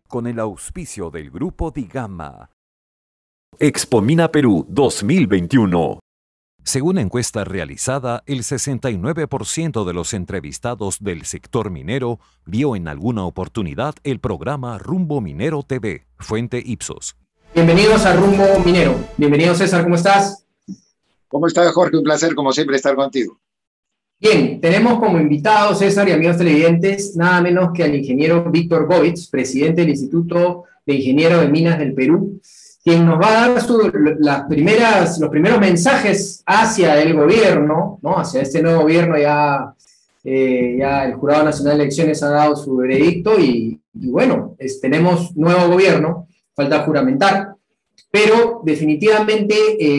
con el auspicio del Grupo Digama. Expomina Perú 2021. Según encuesta realizada, el 69% de los entrevistados del sector minero vio en alguna oportunidad el programa Rumbo Minero TV, fuente Ipsos. Bienvenidos a Rumbo Minero. Bienvenido, César, ¿cómo estás? ¿Cómo estás, Jorge? Un placer, como siempre, estar contigo. Bien, tenemos como invitado, César y amigos televidentes, nada menos que al ingeniero Víctor Govitz, presidente del Instituto de Ingeniero de Minas del Perú, quien nos va a dar los primeros mensajes hacia el gobierno, ¿no? Hacia este nuevo gobierno. Ya el Jurado Nacional de Elecciones ha dado su veredicto y bueno, tenemos nuevo gobierno, falta juramentar, pero definitivamente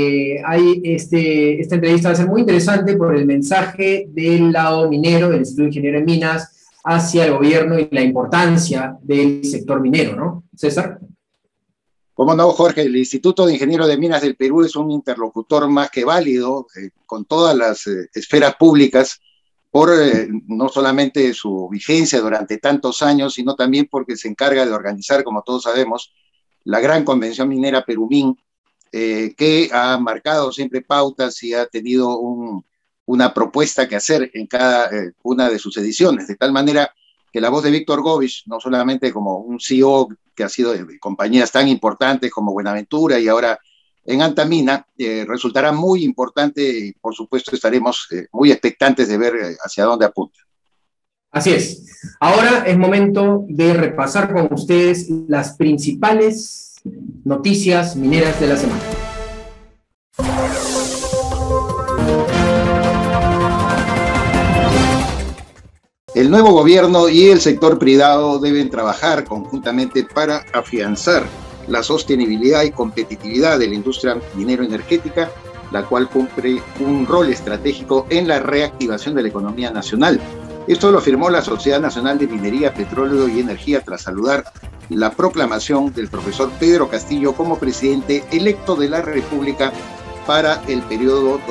esta entrevista va a ser muy interesante por el mensaje del lado minero, del Instituto de Ingeniero de Minas, hacia el gobierno y la importancia del sector minero, ¿no? César. ¿Cómo no, Jorge? El Instituto de Ingeniero de Minas del Perú es un interlocutor más que válido con todas las esferas públicas por no solamente su vigencia durante tantos años, sino también porque se encarga de organizar, como todos sabemos, la gran convención minera Perumín, que ha marcado siempre pautas y ha tenido una propuesta que hacer en cada una de sus ediciones, de tal manera que la voz de Víctor Govitz, no solamente como un CEO que ha sido de compañías tan importantes como Buenaventura y ahora en Antamina, resultará muy importante y por supuesto estaremos muy expectantes de ver hacia dónde apunta. Así es. Ahora es momento de repasar con ustedes las principales noticias mineras de la semana. El nuevo gobierno y el sector privado deben trabajar conjuntamente para afianzar la sostenibilidad y competitividad de la industria minero-energética, la cual cumple un rol estratégico en la reactivación de la economía nacional. Esto lo afirmó la Sociedad Nacional de Minería, Petróleo y Energía tras saludar la proclamación del profesor Pedro Castillo como presidente electo de la República para el periodo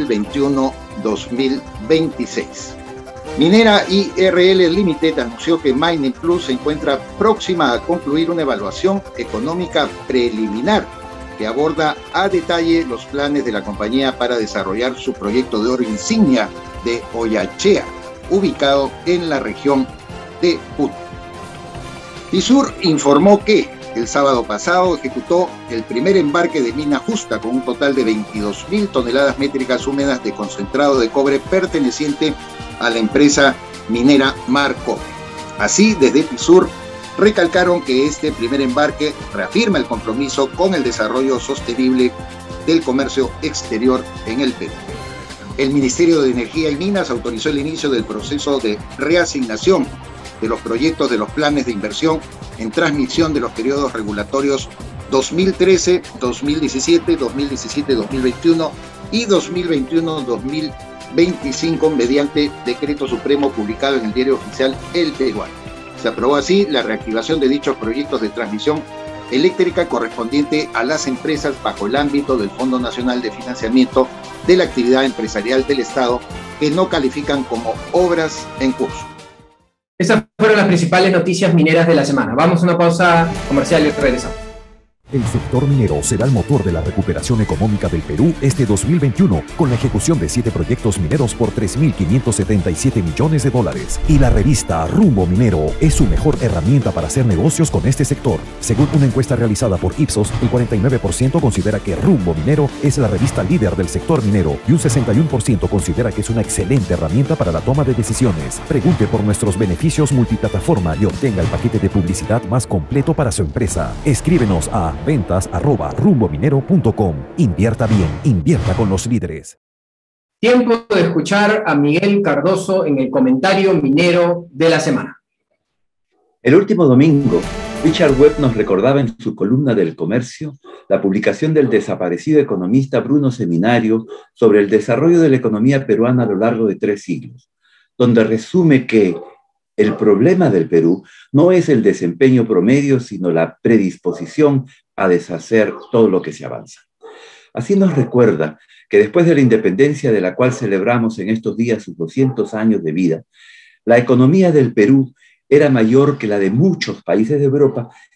2021-2026. Minera IRL Limited anunció que Mining Plus se encuentra próxima a concluir una evaluación económica preliminar que aborda a detalle los planes de la compañía para desarrollar su proyecto de oro insignia de Oyachea, ubicado en la región de Puno. Fisur informó que el sábado pasado ejecutó el primer embarque de mina justa con un total de 22.000 toneladas métricas húmedas de concentrado de cobre perteneciente a la empresa minera Marcobre. Así, desde Fisur recalcaron que este primer embarque reafirma el compromiso con el desarrollo sostenible del comercio exterior en el Perú. El Ministerio de Energía y Minas autorizó el inicio del proceso de reasignación de los proyectos de los planes de inversión en transmisión de los periodos regulatorios 2013, 2017, 2017-2021 y 2021-2025 mediante decreto supremo publicado en el Diario Oficial El Peruano. Se aprobó así la reactivación de dichos proyectos de transmisión eléctrica correspondiente a las empresas bajo el ámbito del Fondo Nacional de Financiamiento de la Actividad Empresarial del Estado que no califican como obras en curso. Esas fueron las principales noticias mineras de la semana. Vamos a una pausa comercial y regresamos. El sector minero será el motor de la recuperación económica del Perú este 2021, con la ejecución de 7 proyectos mineros por $3.577 millones. Y la revista Rumbo Minero es su mejor herramienta para hacer negocios con este sector. Según una encuesta realizada por Ipsos, el 49% considera que Rumbo Minero es la revista líder del sector minero y un 61% considera que es una excelente herramienta para la toma de decisiones. Pregunte por nuestros beneficios multiplataforma y obtenga el paquete de publicidad más completo para su empresa. Escríbenos a ventas@rumbominero.com. Invierta bien, invierta con los líderes. Tiempo de escuchar a Miguel Cardoso en el comentario minero de la semana. El último domingo, Richard Webb nos recordaba en su columna del Comercio la publicación del desaparecido economista Bruno Seminario sobre el desarrollo de la economía peruana a lo largo de 3 siglos, donde resume que el problema del Perú no es el desempeño promedio, sino la predisposición a deshacer todo lo que se avanza. Así nos recuerda que después de la independencia, de la cual celebramos en estos días sus 200 años de vida, la economía del Perú era mayor que la de muchos países de Europa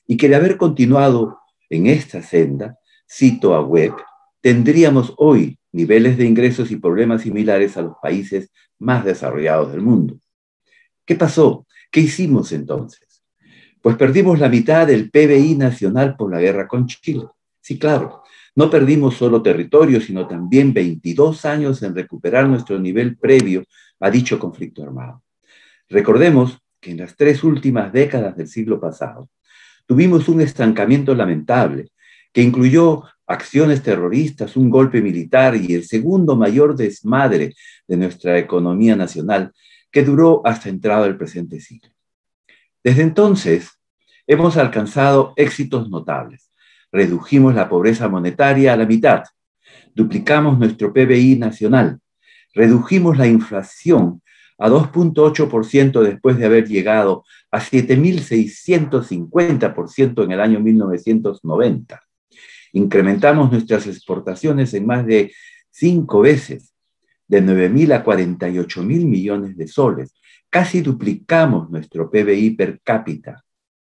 y que de haber continuado en esta senda, cito a Webb, tendríamos hoy niveles de ingresos y problemas similares a los países más desarrollados del mundo. ¿Qué pasó? ¿Qué hicimos entonces? Pues perdimos la mitad del PBI nacional por la guerra con Chile. Sí, claro, no perdimos solo territorio, sino también 22 años en recuperar nuestro nivel previo a dicho conflicto armado. Recordemos que en las 3 últimas décadas del siglo pasado tuvimos un estancamiento lamentable que incluyó acciones terroristas, un golpe militar y el segundo mayor desmadre de nuestra economía nacional que duró hasta entrado el presente siglo. Desde entonces, hemos alcanzado éxitos notables. Redujimos la pobreza monetaria a la mitad, duplicamos nuestro PBI nacional, redujimos la inflación a 2.8% después de haber llegado a 7.650% en el año 1990. Incrementamos nuestras exportaciones en más de 5 veces, de 9.000 a 48.000 millones de soles. Casi duplicamos nuestro PBI per cápita.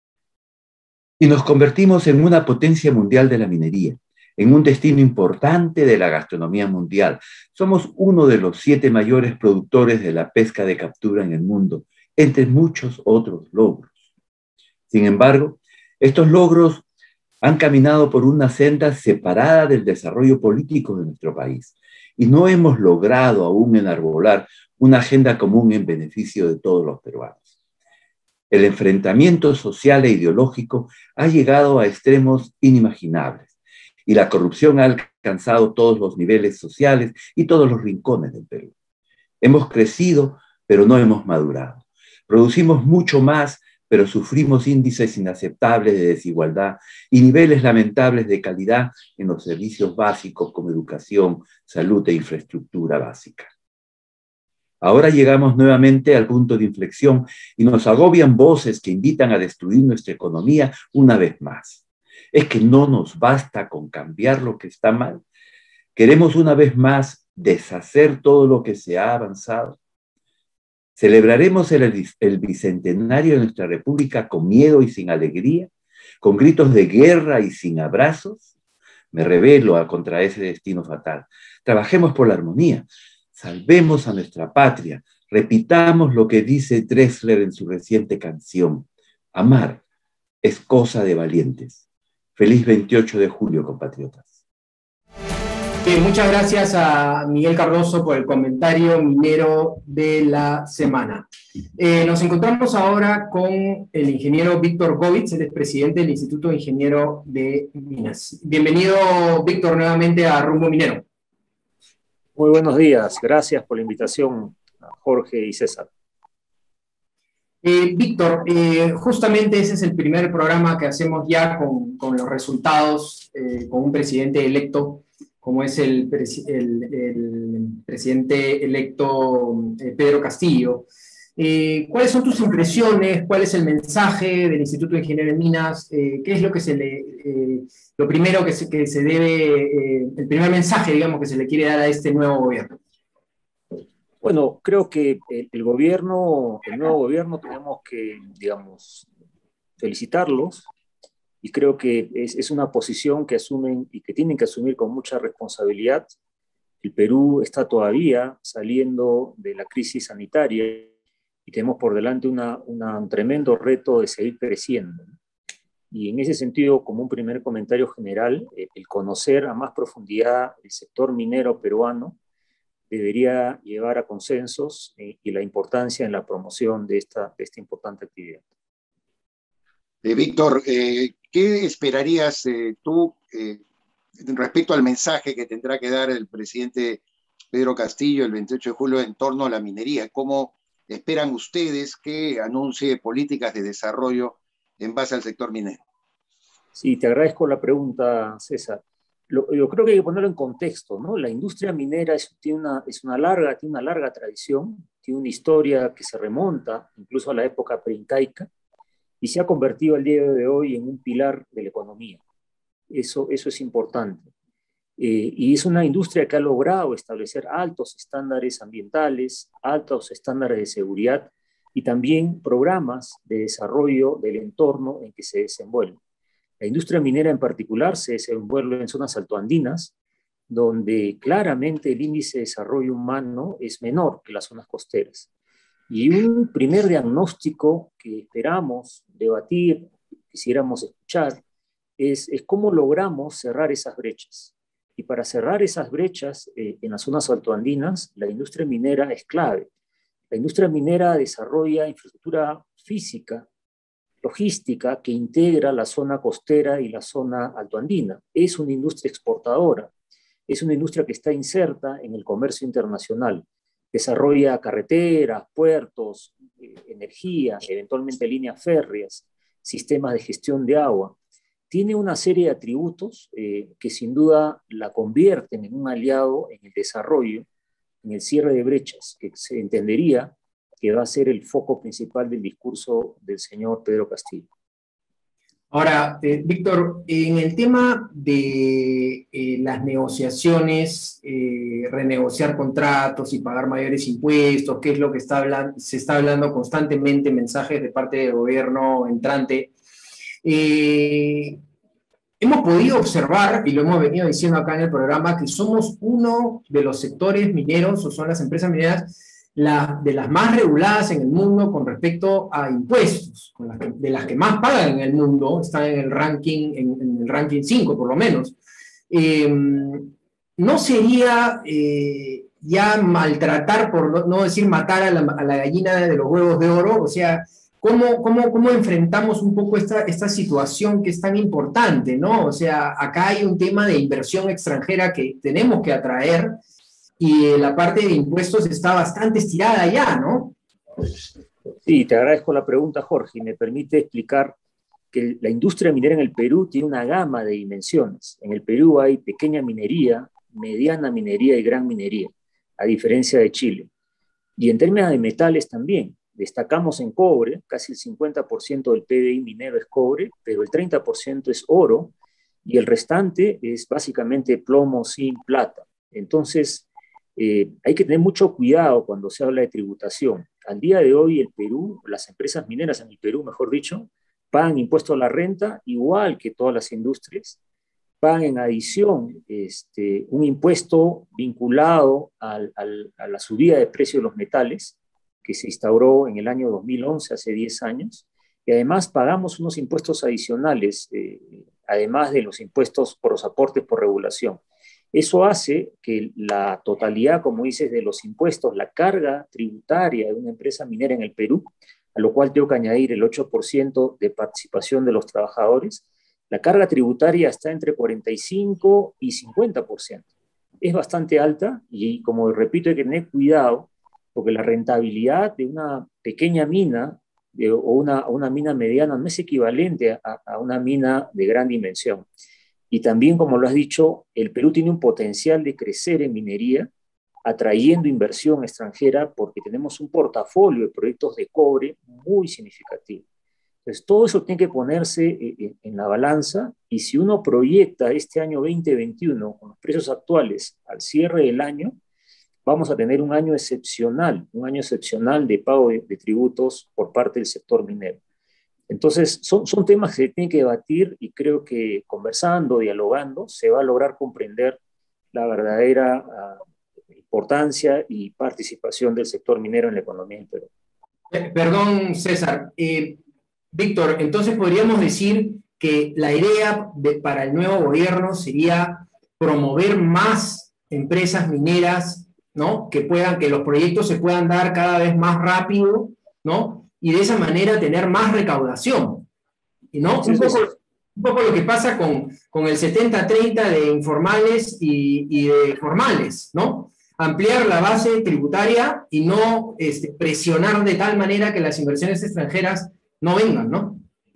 Y nos convertimos en una potencia mundial de la minería, en un destino importante de la gastronomía mundial. Somos uno de los 7 mayores productores de la pesca de captura en el mundo, entre muchos otros logros. Sin embargo, estos logros han caminado por una senda separada del desarrollo político de nuestro país y no hemos logrado aún enarbolar una agenda común en beneficio de todos los peruanos. El enfrentamiento social e ideológico ha llegado a extremos inimaginables y la corrupción ha alcanzado todos los niveles sociales y todos los rincones del Perú. Hemos crecido, pero no hemos madurado. Producimos mucho más, pero sufrimos índices inaceptables de desigualdad y niveles lamentables de calidad en los servicios básicos como educación, salud e infraestructura básica. Ahora llegamos nuevamente al punto de inflexión y nos agobian voces que invitan a destruir nuestra economía una vez más. ¿Es que no nos basta con cambiar lo que está mal? ¿Queremos una vez más deshacer todo lo que se ha avanzado? ¿Celebraremos el bicentenario de nuestra república con miedo y sin alegría? ¿Con gritos de guerra y sin abrazos? Me rebelo contra ese destino fatal. Trabajemos por la armonía. Salvemos a nuestra patria. Repitamos lo que dice Drexler en su reciente canción. Amar es cosa de valientes. Feliz 28 de julio, compatriotas. Muchas gracias a Miguel Cardoso por el comentario minero de la semana. Nos encontramos ahora con el ingeniero Víctor Govitz, el expresidente del Instituto de Ingeniero de Minas. Bienvenido, Víctor, nuevamente a Rumbo Minero. Muy buenos días, gracias por la invitación a Jorge y César. Víctor, justamente ese es el primer programa que hacemos ya con los resultados, con un presidente electo, como es el presidente electo Pedro Castillo. ¿Cuáles son tus impresiones? ¿Cuál es el mensaje del Instituto de Ingeniería de Minas? ¿Qué es lo que lo primero que se debe, el primer mensaje, digamos, que se le quiere dar a este nuevo gobierno? Bueno, creo que el nuevo gobierno tenemos que, digamos, felicitarlos, y creo que es una posición que asumen y que tienen que asumir con mucha responsabilidad. El Perú está todavía saliendo de la crisis sanitaria y tenemos por delante un tremendo reto de seguir creciendo. Y en ese sentido, como un primer comentario general, el conocer a más profundidad el sector minero peruano debería llevar a consensos y la importancia en la promoción de esta importante actividad. Víctor, ¿qué esperarías tú respecto al mensaje que tendrá que dar el presidente Pedro Castillo el 28 de julio en torno a la minería? ¿Cómo esperan ustedes que anuncie políticas de desarrollo en base al sector minero? Sí, te agradezco la pregunta, César. Yo creo que hay que ponerlo en contexto, ¿no? La industria minera tiene una larga tradición, tiene una historia que se remonta incluso a la época preincaica y se ha convertido al día de hoy en un pilar de la economía. Eso es importante. Y es una industria que ha logrado establecer altos estándares ambientales, altos estándares de seguridad y también programas de desarrollo del entorno en que se desenvuelve. La industria minera en particular se desenvuelve en zonas altoandinas, donde claramente el índice de desarrollo humano es menor que las zonas costeras. Y un primer diagnóstico que esperamos debatir, quisiéramos escuchar, es cómo logramos cerrar esas brechas. Y para cerrar esas brechas en las zonas altoandinas, la industria minera es clave. La industria minera desarrolla infraestructura física, logística, que integra la zona costera y la zona altoandina. Es una industria exportadora, es una industria que está inserta en el comercio internacional. Desarrolla carreteras, puertos, energía, eventualmente líneas férreas, sistemas de gestión de agua. Tiene una serie de atributos que sin duda la convierten en un aliado en el desarrollo, en el cierre de brechas, que se entendería que va a ser el foco principal del discurso del señor Pedro Castillo. Ahora, Víctor, en el tema de las negociaciones, renegociar contratos y pagar mayores impuestos, que es lo que se está hablando constantemente en mensajes de parte del gobierno entrante, hemos podido observar, y lo hemos venido diciendo acá en el programa, que somos uno de los sectores mineros, o son las empresas mineras, de las más reguladas en el mundo con respecto a impuestos, de las que más pagan en el mundo, están en el ranking 5 por lo menos. ¿No sería ya maltratar, por no decir matar a la gallina de los huevos de oro? O sea, ¿cómo enfrentamos un poco esta situación que es tan importante, ¿no? O sea, acá hay un tema de inversión extranjera que tenemos que atraer, y la parte de impuestos está bastante estirada ya, ¿no? Sí, te agradezco la pregunta, Jorge, y me permite explicar que la industria minera en el Perú tiene una gama de dimensiones. En el Perú hay pequeña minería, mediana minería y gran minería, a diferencia de Chile. Y en términos de metales también, destacamos en cobre, casi el 50% del PBI minero es cobre, pero el 30% es oro, y el restante es básicamente plomo, zinc, plata. Entonces, hay que tener mucho cuidado cuando se habla de tributación. Al día de hoy el Perú, las empresas mineras en el Perú, mejor dicho, pagan impuesto a la renta igual que todas las industrias, pagan en adición un impuesto vinculado a la subida de precio de los metales, que se instauró en el año 2011, hace 10 años, y además pagamos unos impuestos adicionales, además de los impuestos por los aportes por regulación. Eso hace que la totalidad, como dices, de los impuestos, la carga tributaria de una empresa minera en el Perú, a lo cual tengo que añadir el 8% de participación de los trabajadores, la carga tributaria está entre 45 y 50%. Es bastante alta y, como repito, hay que tener cuidado porque la rentabilidad de una pequeña mina o una mina mediana no es equivalente a una mina de gran dimensión. Y también, como lo has dicho, el Perú tiene un potencial de crecer en minería, atrayendo inversión extranjera porque tenemos un portafolio de proyectos de cobre muy significativo. Entonces, todo eso tiene que ponerse en la balanza, y si uno proyecta este año 2021 con los precios actuales al cierre del año, vamos a tener un año excepcional de pago de tributos por parte del sector minero. Entonces, son temas que se tienen que debatir, y creo que conversando, dialogando, se va a lograr comprender la verdadera importancia y participación del sector minero en la economía del Perú. Perdón, César. Víctor, entonces podríamos decir que la idea para el nuevo gobierno sería promover más empresas mineras, ¿no? Que los proyectos se puedan dar cada vez más rápido, ¿no? Y de esa manera tener más recaudación, ¿no? Sí, un poco lo que pasa con el 70-30 de informales y de formales, ¿no? Ampliar la base tributaria y no presionar de tal manera que las inversiones extranjeras no vengan, ¿no?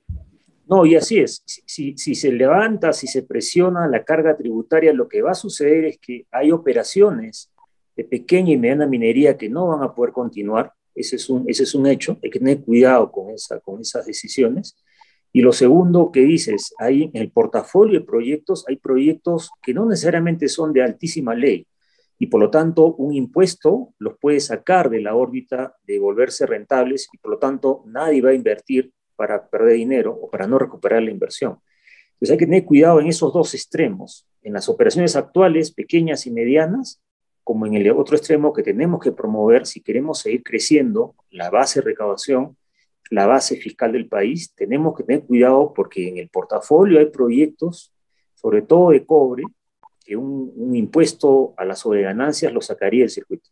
No, y así es. Si se levanta, si se presiona la carga tributaria, lo que va a suceder es que hay operaciones de pequeña y mediana minería que no van a poder continuar. Ese es un hecho, hay que tener cuidado con esas decisiones. Y lo segundo que dices, en el portafolio de proyectos, hay proyectos que no necesariamente son de altísima ley, y por lo tanto un impuesto los puede sacar de la órbita de volverse rentables, y por lo tanto nadie va a invertir para perder dinero o para no recuperar la inversión. Entonces hay que tener cuidado en esos dos extremos, en las operaciones actuales, pequeñas y medianas, como en el otro extremo que tenemos que promover si queremos seguir creciendo la base de recaudación, la base fiscal del país. Tenemos que tener cuidado porque en el portafolio hay proyectos, sobre todo de cobre, que un impuesto a las sobreganancias lo sacaría del circuito.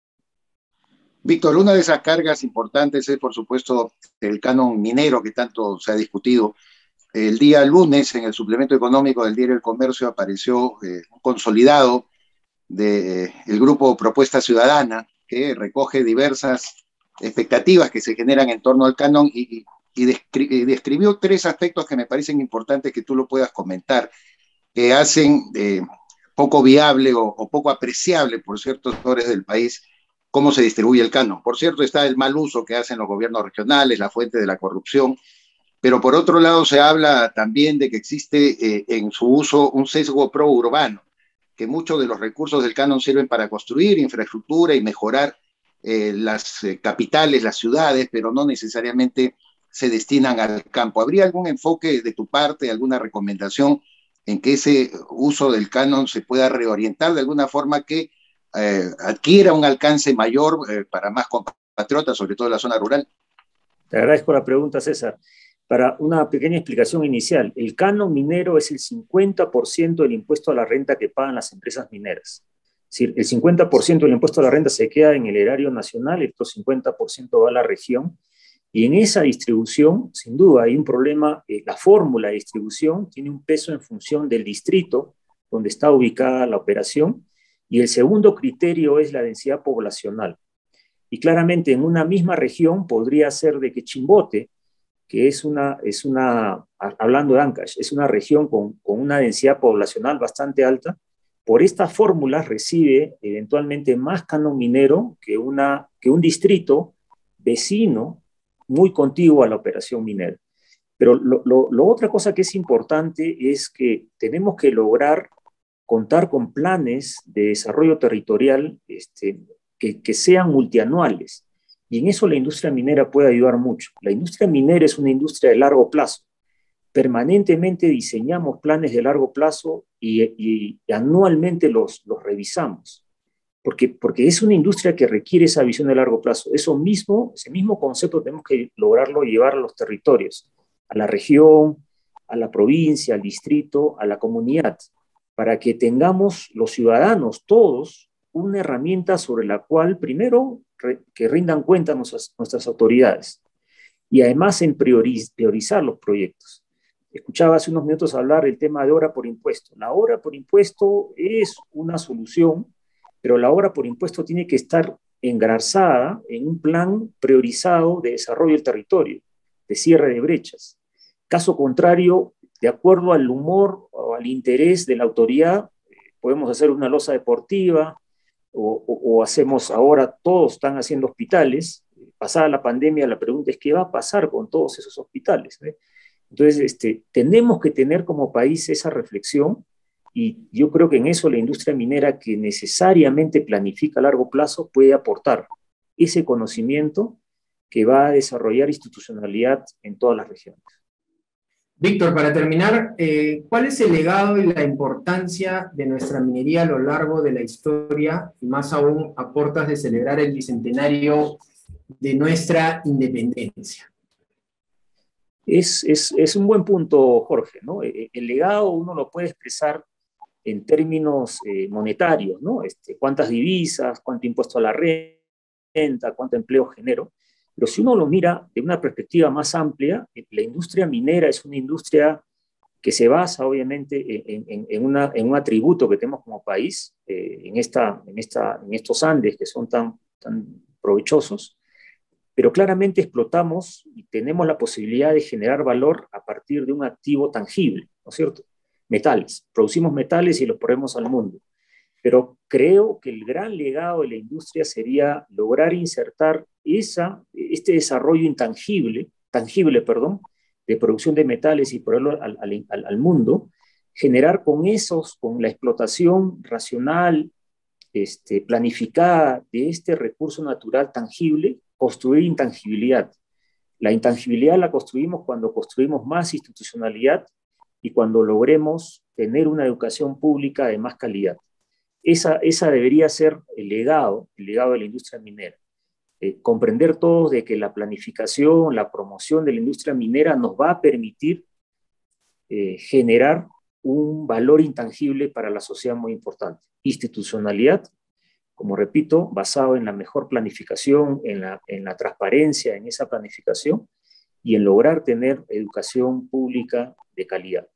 Víctor, una de esas cargas importantes es, por supuesto, el canon minero que tanto se ha discutido. El día lunes, en el suplemento económico del Diario El Comercio, apareció un consolidado del grupo Propuesta Ciudadana, que recoge diversas expectativas que se generan en torno al canon y describió tres aspectos que me parecen importantes que tú lo puedas comentar, que hacen poco viable o poco apreciable por ciertos sectores del país cómo se distribuye el canon. Por cierto, está el mal uso que hacen los gobiernos regionales, la fuente de la corrupción, pero por otro lado se habla también de que existe en su uso un sesgo pro-urbano, que muchos de los recursos del canon sirven para construir infraestructura y mejorar las capitales, las ciudades, pero no necesariamente se destinan al campo. ¿Habría algún enfoque de tu parte, alguna recomendación en que ese uso del canon se pueda reorientar de alguna forma que adquiera un alcance mayor para más compatriotas, sobre todo en la zona rural? Te agradezco la pregunta, César. Para una pequeña explicación inicial, el canon minero es el 50% del impuesto a la renta que pagan las empresas mineras. Es decir, el 50% del impuesto a la renta se queda en el erario nacional, el otro 50% va a la región, y en esa distribución, sin duda, hay un problema. La fórmula de distribución tiene un peso en función del distrito donde está ubicada la operación, y el segundo criterio es la densidad poblacional. Y claramente en una misma región podría ser de que Chimbote, que hablando de Ancash, es una región con una densidad poblacional bastante alta, por esta fórmula recibe eventualmente más canon minero que un distrito vecino muy contiguo a la operación minera. Pero otra cosa que es importante es que tenemos que lograr contar con planes de desarrollo territorial que sean multianuales. Y en eso la industria minera puede ayudar mucho. La industria minera es una industria de largo plazo. Permanentemente diseñamos planes de largo plazo y anualmente los revisamos. Porque es una industria que requiere esa visión de largo plazo. Ese mismo concepto tenemos que lograrlo llevar a los territorios, a la región, a la provincia, al distrito, a la comunidad, para que tengamos los ciudadanos todos una herramienta sobre la cual, primero, que rindan cuenta nuestras autoridades, y además en priorizar los proyectos. Escuchaba hace unos minutos hablar del tema de obra por impuesto. La obra por impuesto es una solución, pero la obra por impuesto tiene que estar engrasada en un plan priorizado de desarrollo del territorio, de cierre de brechas. Caso contrario, de acuerdo al humor o al interés de la autoridad, podemos hacer una losa deportiva, o hacemos ahora, todos están haciendo hospitales. Pasada la pandemia, la pregunta es: ¿qué va a pasar con todos esos hospitales? Entonces, tenemos que tener como país esa reflexión, y yo creo que en eso la industria minera, que necesariamente planifica a largo plazo, puede aportar ese conocimiento que va a desarrollar institucionalidad en todas las regiones. Víctor, para terminar, ¿cuál es el legado y la importancia de nuestra minería a lo largo de la historia, y más aún a puertas de celebrar el bicentenario de nuestra independencia? Es un buen punto, Jorge, ¿no? El legado uno lo puede expresar en términos monetarios, ¿no? Cuántas divisas, cuánto impuesto a la renta, cuánto empleo generó. Pero si uno lo mira de una perspectiva más amplia, la industria minera es una industria que se basa obviamente en un atributo que tenemos como país, en estos Andes que son tan provechosos, pero claramente explotamos y tenemos la posibilidad de generar valor a partir de un activo tangible, ¿no es cierto? Metales. Producimos metales y los ponemos al mundo. Pero creo que el gran legado de la industria sería lograr insertar este desarrollo tangible, de producción de metales y ponerlo al mundo, generar con la explotación racional, planificada de este recurso natural tangible, construir intangibilidad. La intangibilidad la construimos cuando construimos más institucionalidad y cuando logremos tener una educación pública de más calidad. Esa debería ser el legado de la industria minera. Comprender todos de que la planificación, la promoción de la industria minera nos va a permitir generar un valor intangible para la sociedad muy importante. Institucionalidad, como repito, basado en la mejor planificación, en la transparencia en esa planificación y en lograr tener educación pública de calidad.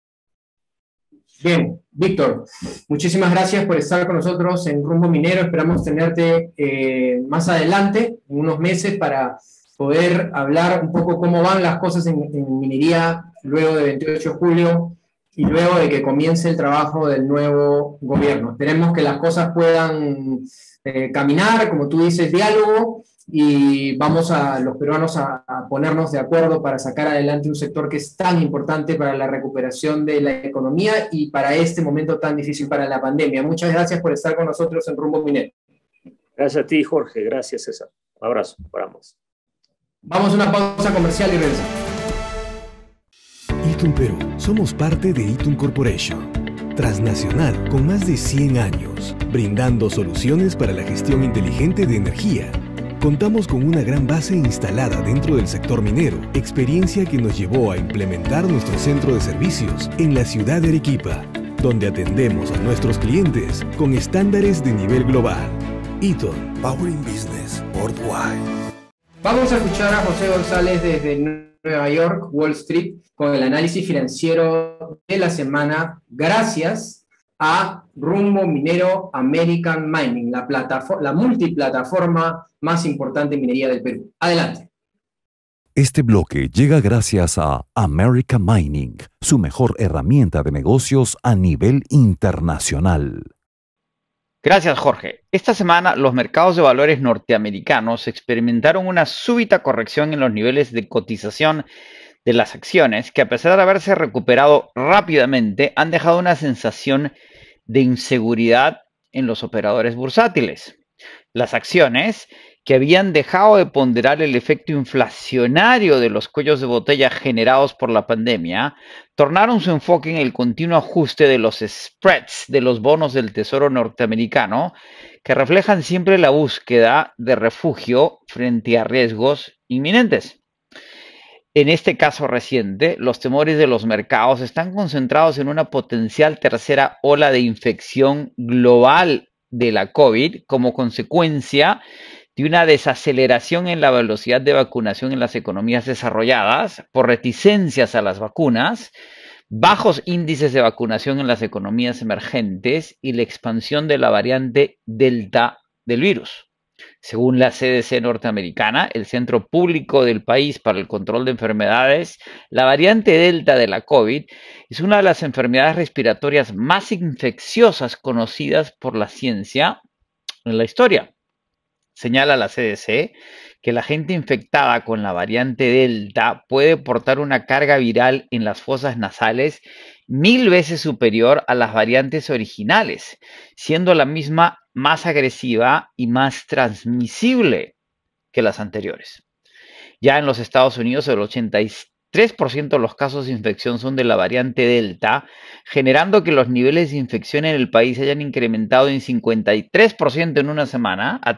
Bien, Víctor, muchísimas gracias por estar con nosotros en Rumbo Minero. Esperamos tenerte más adelante, en unos meses, para poder hablar un poco cómo van las cosas en minería luego del 28 de julio y luego de que comience el trabajo del nuevo gobierno. Esperemos que las cosas puedan caminar, como tú dices, diálogo, y vamos a los peruanos a ponernos de acuerdo para sacar adelante un sector que es tan importante para la recuperación de la economía y para este momento tan difícil para la pandemia. Muchas gracias por estar con nosotros en Rumbo Minero. Gracias a ti, Jorge. Gracias, César. Un abrazo para ambos. Vamos a una pausa comercial y regresamos. Itun Perú. Somos parte de Itun Corporation, transnacional con más de 100 años, brindando soluciones para la gestión inteligente de energía. Contamos con una gran base instalada dentro del sector minero, experiencia que nos llevó a implementar nuestro centro de servicios en la ciudad de Arequipa, donde atendemos a nuestros clientes con estándares de nivel global. Itun, Powering Business Worldwide. Vamos a escuchar a José González desde Nueva York, Wall Street, con el análisis financiero de la semana, gracias a Rumbo Minero American Mining, la multiplataforma más importante en minería del Perú. Adelante. Este bloque llega gracias a American Mining, su mejor herramienta de negocios a nivel internacional. Gracias, Jorge. Esta semana los mercados de valores norteamericanos experimentaron una súbita corrección en los niveles de cotización de las acciones que, a pesar de haberse recuperado rápidamente, han dejado una sensación de inseguridad en los operadores bursátiles. Las acciones, que habían dejado de ponderar el efecto inflacionario de los cuellos de botella generados por la pandemia, tornaron su enfoque en el continuo ajuste de los spreads de los bonos del Tesoro norteamericano, que reflejan siempre la búsqueda de refugio frente a riesgos inminentes. En este caso reciente, los temores de los mercados están concentrados en una potencial tercera ola de infección global de la COVID como consecuencia de una desaceleración en la velocidad de vacunación en las economías desarrolladas por reticencias a las vacunas, bajos índices de vacunación en las economías emergentes y la expansión de la variante Delta del virus. Según la CDC norteamericana, el Centro Público del país para el Control de Enfermedades, la variante Delta de la COVID es una de las enfermedades respiratorias más infecciosas conocidas por la ciencia en la historia. Señala la CDC que la gente infectada con la variante Delta puede portar una carga viral en las fosas nasales 1000 veces superior a las variantes originales, siendo la misma más agresiva y más transmisible que las anteriores. Ya en los Estados Unidos, el 83% de los casos de infección son de la variante Delta, generando que los niveles de infección en el país hayan incrementado en 53% en una semana a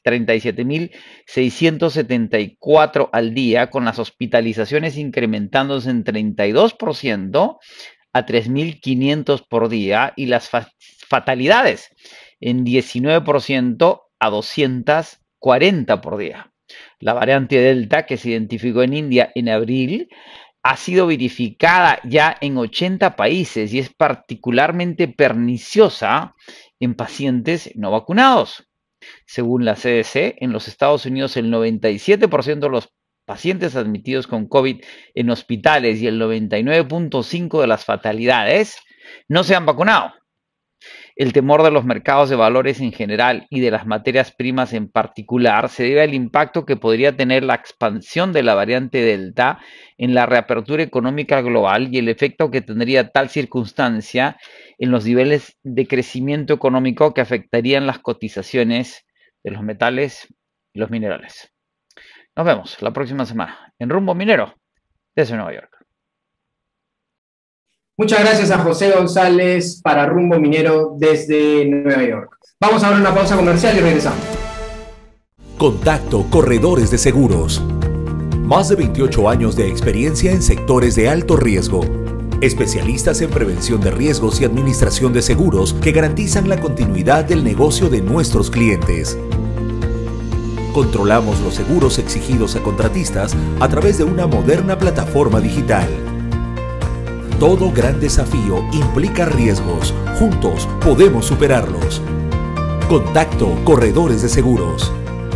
37.674 al día, con las hospitalizaciones incrementándose en 32% a 3.500 por día y las fatalidades en 19% a 240 por día. La variante Delta, que se identificó en India en abril, ha sido verificada ya en 80 países y es particularmente perniciosa en pacientes no vacunados. Según la CDC, en los Estados Unidos el 97% de los pacientes admitidos con COVID en hospitales y el 99.5% de las fatalidades no se han vacunado. El temor de los mercados de valores en general y de las materias primas en particular se debe al impacto que podría tener la expansión de la variante Delta en la reapertura económica global y el efecto que tendría tal circunstancia en los niveles de crecimiento económico que afectarían las cotizaciones de los metales y los minerales. Nos vemos la próxima semana en Rumbo Minero desde Nueva York. Muchas gracias a José González para Rumbo Minero desde Nueva York. Vamos ahora a una pausa comercial y regresamos. Contacto Corredores de Seguros. Más de 28 años de experiencia en sectores de alto riesgo. Especialistas en prevención de riesgos y administración de seguros que garantizan la continuidad del negocio de nuestros clientes. Controlamos los seguros exigidos a contratistas a través de una moderna plataforma digital. Todo gran desafío implica riesgos. Juntos podemos superarlos. Contacto Corredores de Seguros.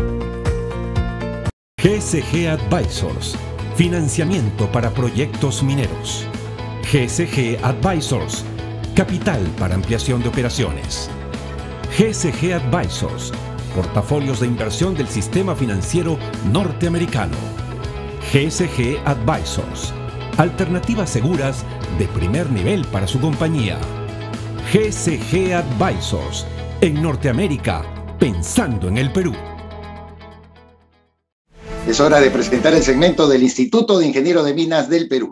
GSG Advisors. Financiamiento para proyectos mineros. GSG Advisors. Capital para ampliación de operaciones. GSG Advisors. Portafolios de inversión del sistema financiero norteamericano. GSG Advisors. Alternativas seguras de primer nivel para su compañía. GSG Advisors. En Norteamérica, pensando en el Perú. Es hora de presentar el segmento del Instituto de Ingenieros de Minas del Perú.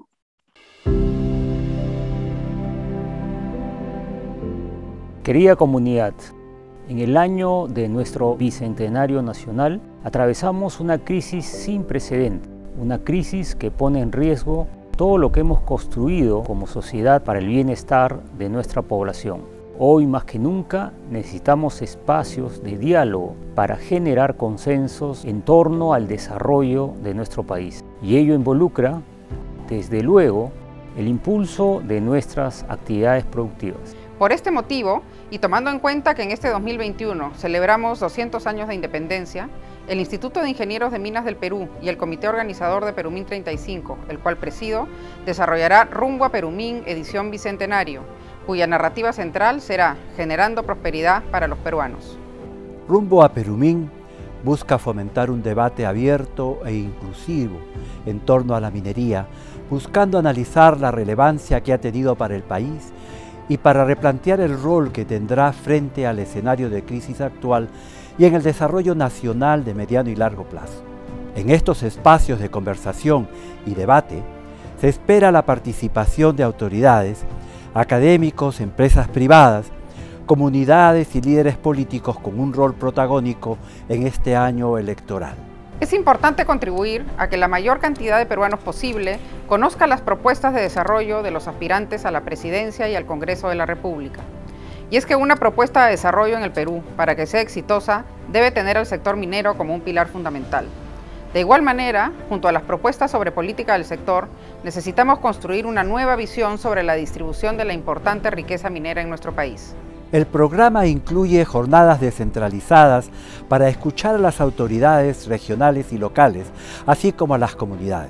Querida comunidad, en el año de nuestro bicentenario nacional atravesamos una crisis sin precedentes, una crisis que pone en riesgo todo lo que hemos construido como sociedad para el bienestar de nuestra población. Hoy más que nunca necesitamos espacios de diálogo para generar consensos en torno al desarrollo de nuestro país. Y ello involucra, desde luego, el impulso de nuestras actividades productivas. Por este motivo, y tomando en cuenta que en este 2021 celebramos 200 años de independencia, el Instituto de Ingenieros de Minas del Perú y el Comité Organizador de Perumín 35, el cual presido, desarrollará Rumbo a Perumín edición Bicentenario, cuya narrativa central será Generando Prosperidad para los peruanos. Rumbo a Perumín busca fomentar un debate abierto e inclusivo en torno a la minería, buscando analizar la relevancia que ha tenido para el país y para replantear el rol que tendrá frente al escenario de crisis actual y en el desarrollo nacional de mediano y largo plazo. En estos espacios de conversación y debate se espera la participación de autoridades, académicos, empresas privadas, comunidades y líderes políticos con un rol protagónico en este año electoral. Es importante contribuir a que la mayor cantidad de peruanos posible conozca las propuestas de desarrollo de los aspirantes a la presidencia y al Congreso de la República. Y es que una propuesta de desarrollo en el Perú, para que sea exitosa, debe tener al sector minero como un pilar fundamental. De igual manera, junto a las propuestas sobre política del sector, necesitamos construir una nueva visión sobre la distribución de la importante riqueza minera en nuestro país. El programa incluye jornadas descentralizadas para escuchar a las autoridades regionales y locales, así como a las comunidades.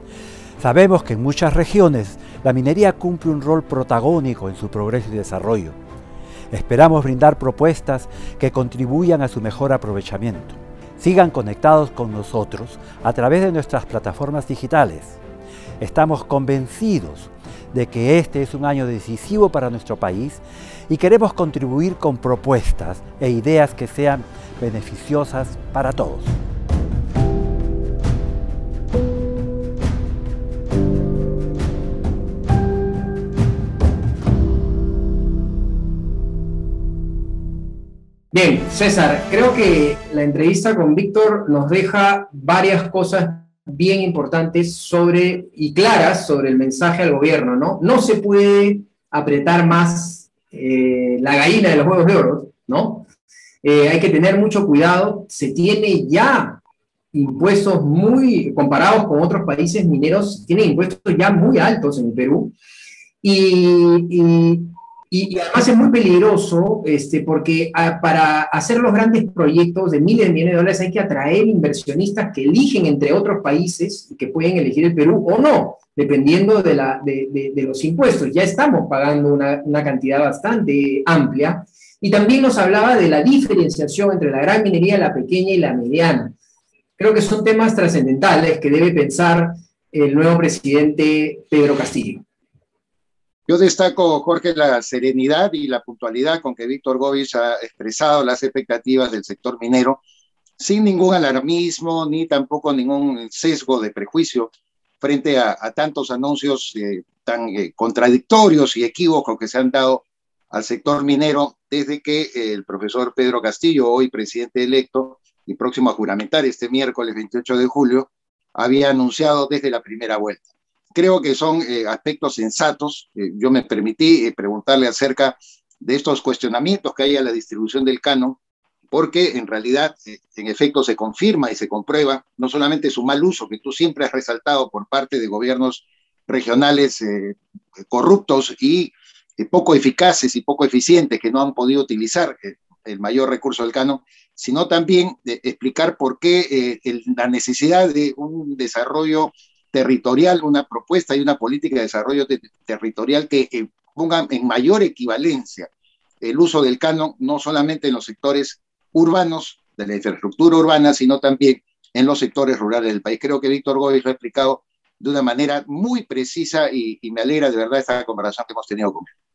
Sabemos que en muchas regiones la minería cumple un rol protagónico en su progreso y desarrollo. Esperamos brindar propuestas que contribuyan a su mejor aprovechamiento. Sigan conectados con nosotros a través de nuestras plataformas digitales. Estamos convencidos de que este es un año decisivo para nuestro país y queremos contribuir con propuestas e ideas que sean beneficiosas para todos. Bien, César, creo que la entrevista con Víctor nos deja varias cosas bien importantes y claras sobre el mensaje al gobierno, ¿no? No se puede apretar más la gallina de los huevos de oro, ¿no? Hay que tener mucho cuidado. Se tiene ya impuestos comparados con otros países mineros, tienen impuestos ya muy altos en el Perú. Y además es muy peligroso porque para hacer los grandes proyectos de miles de millones de dólares hay que atraer inversionistas que eligen entre otros países y que pueden elegir el Perú o no, dependiendo de los impuestos. Ya estamos pagando una cantidad bastante amplia. Y también nos hablaba de la diferenciación entre la gran minería, la pequeña y la mediana. Creo que son temas trascendentales que debe pensar el nuevo presidente Pedro Castillo. Yo destaco, Jorge, la serenidad y la puntualidad con que Víctor Govich ha expresado las expectativas del sector minero, sin ningún alarmismo ni tampoco ningún sesgo de prejuicio frente a tantos anuncios tan contradictorios y equívocos que se han dado al sector minero desde que el profesor Pedro Castillo, hoy presidente electo y próximo a juramentar este miércoles 28 de julio, había anunciado desde la primera vuelta. Creo que son aspectos sensatos. Yo me permití preguntarle acerca de estos cuestionamientos que hay a la distribución del canon, porque en realidad, en efecto, se confirma y se comprueba no solamente su mal uso, que tú siempre has resaltado por parte de gobiernos regionales corruptos y poco eficaces y poco eficientes, que no han podido utilizar el mayor recurso del canon, sino también de explicar por qué la necesidad de un desarrollo territorial, una propuesta y una política de desarrollo territorial que pongan en mayor equivalencia el uso del canon, no solamente en los sectores urbanos, de la infraestructura urbana, sino también en los sectores rurales del país. Creo que Víctor Govics lo ha explicado de una manera muy precisa y me alegra de verdad esta conversación que hemos tenido con él.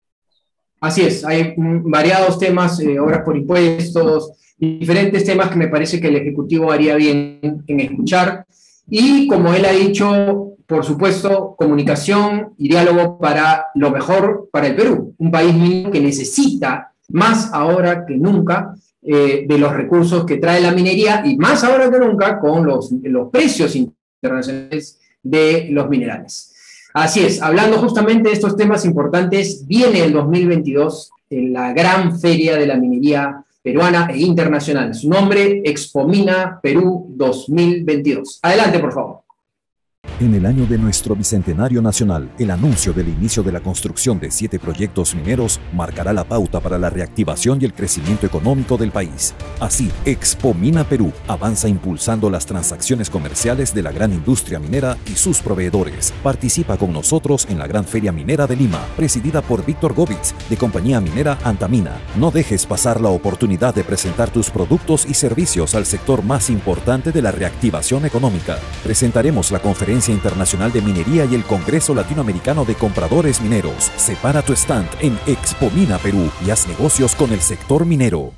Así es, hay variados temas, obras por impuestos, diferentes temas que me parece que el Ejecutivo haría bien en escuchar. Y como él ha dicho, por supuesto, comunicación y diálogo para lo mejor para el Perú, un país minero que necesita más ahora que nunca de los recursos que trae la minería y más ahora que nunca con los precios internacionales de los minerales. Así es, hablando justamente de estos temas importantes, viene el 2022 la gran feria de la minería peruana e internacional. Su nombre, Expomina Perú 2022. Adelante, por favor. En el año de nuestro Bicentenario Nacional, el anuncio del inicio de la construcción de 7 proyectos mineros marcará la pauta para la reactivación y el crecimiento económico del país. Así, Expomina Perú avanza impulsando las transacciones comerciales de la gran industria minera y sus proveedores. Participa con nosotros en la Gran Feria Minera de Lima, presidida por Víctor Govics, de compañía minera Antamina. No dejes pasar la oportunidad de presentar tus productos y servicios al sector más importante de la reactivación económica. Presentaremos la Conferencia Internacional de Minería y el Congreso Latinoamericano de Compradores Mineros. Separa tu stand en Expomina Perú y haz negocios con el sector minero.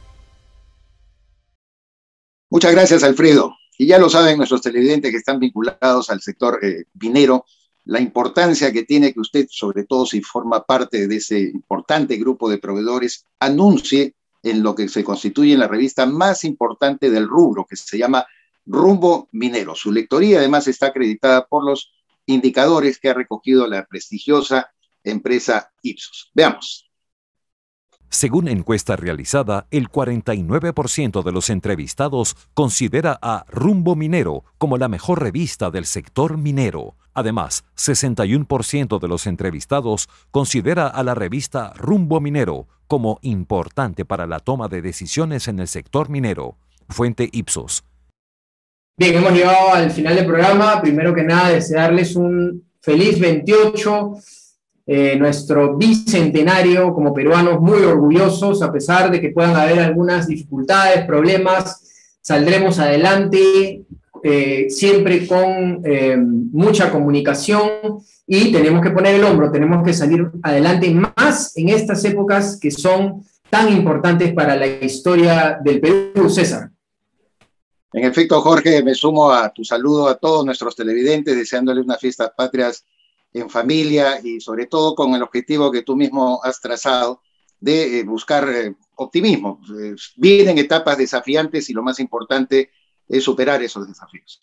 Muchas gracias, Alfredo. Y ya lo saben nuestros televidentes que están vinculados al sector minero, la importancia que tiene que usted, sobre todo si forma parte de ese importante grupo de proveedores, anuncie en lo que se constituye en la revista más importante del rubro, que se llama Rumbo Minero. Su lectoría además está acreditada por los indicadores que ha recogido la prestigiosa empresa Ipsos. Veamos. Según encuesta realizada, el 49% de los entrevistados considera a Rumbo Minero como la mejor revista del sector minero. Además, 61% de los entrevistados considera a la revista Rumbo Minero como importante para la toma de decisiones en el sector minero. Fuente Ipsos. Bien, hemos llegado al final del programa. Primero que nada, desearles un feliz 28, nuestro bicentenario como peruanos muy orgullosos, a pesar de que puedan haber algunas dificultades, problemas, saldremos adelante, siempre con mucha comunicación y tenemos que poner el hombro, tenemos que salir adelante más en estas épocas que son tan importantes para la historia del Perú. César. En efecto, Jorge, me sumo a tu saludo a todos nuestros televidentes, deseándoles unas fiestas patrias en familia y sobre todo con el objetivo que tú mismo has trazado de buscar optimismo. Vienen etapas desafiantes y lo más importante es superar esos desafíos.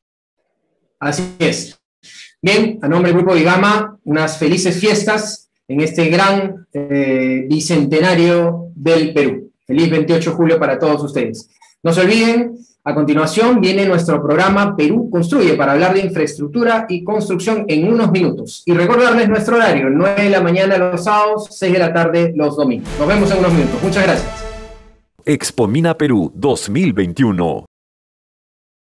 Así es. Bien, a nombre del Grupo Vigama, unas felices fiestas en este gran bicentenario del Perú. Feliz 28 de julio para todos ustedes. No se olviden, a continuación viene nuestro programa Perú Construye para hablar de infraestructura y construcción en unos minutos. Y recordarles nuestro horario, 9 de la mañana los sábados, 6 de la tarde los domingos. Nos vemos en unos minutos. Muchas gracias. Expomina Perú 2021.